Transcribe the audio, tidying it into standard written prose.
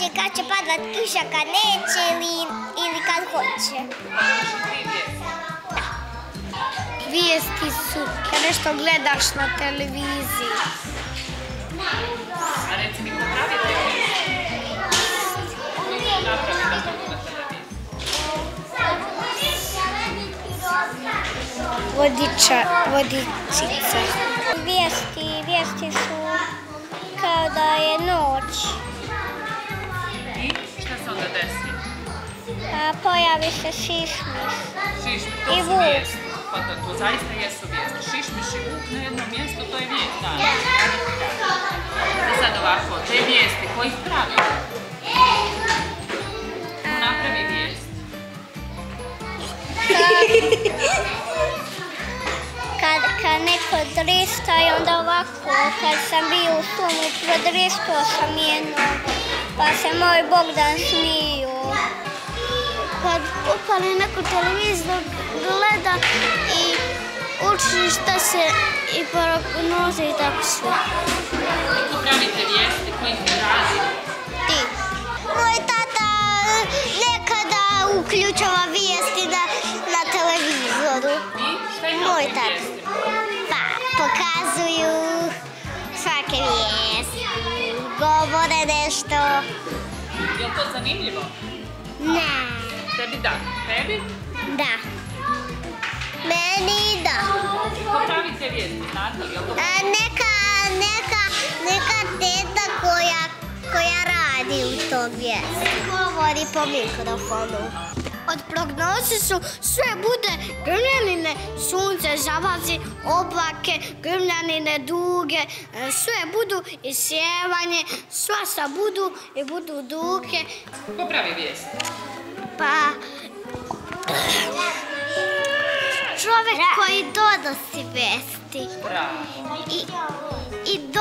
će kad će padat kiša, kad neće ili kad hoće. Vijesti su kad nešto gledaš na televiziji. A reci mi, ko pravi te vijesti? Ko napravi da budu na televiziji? Vodičica. Vijesti su kao da je noć. I šta se onda desi? Pojavi se šišmiš. Šišmiš, to su vijesti. Pa to zaista jesu vijesti. Šišmiš i vuk na jednom mjestu, to je vijest. Da. Sad ovako, te vijesti, ko ih pravi? Ko napravi vijest? Kad neko drista i onda ovako, kad sam bio u sumu, prodristao sam jednog, pa se moj Bogdan smiju. Kad upali neku televiziju, gleda i uči šta se i prognoze i tako sve. Ko pravi te vijesti, ko ih radi? Ti. Moj tata nekada uključava vijesti na televizoru. I šta ima Moj u tim tata. vijestima? Pa, pokazuju svake vijesti, govore nešto. Je li to zanimljivo? Ne. Tebi da. Tebi? Da. Meni da. Ko pravi te vijesti, znate li? Neka teta koja radi u tom vijesti. Govori po mikrofonu. Od prognoze su sve bude grmljanine, sunce, zavazi, oblake, grmljanine, duge, sve budu i sjevanje, svašta budu i budu duge. Ko pravi vijesti? Pa, čovjek koji donosi vesti Bravo. i